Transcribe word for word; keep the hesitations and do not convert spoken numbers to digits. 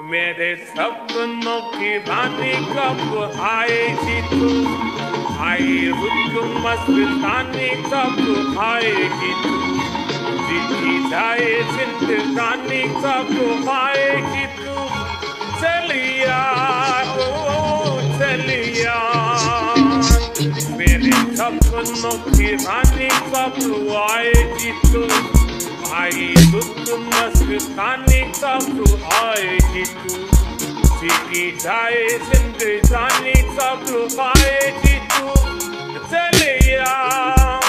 मेरे सपनों की रानी कब आएगी तू, आई रुक मस्तानी कब आएगी तू, जीती जाए जिंदगानी कब आएगी तू, चलिया ओ चलिया मेरे सपनों की रानी कब आएगी तू, आई रुक मस्तानी कब आएगी तू, जीती जाए जिंदगानी कब आएगी तू, चलिया।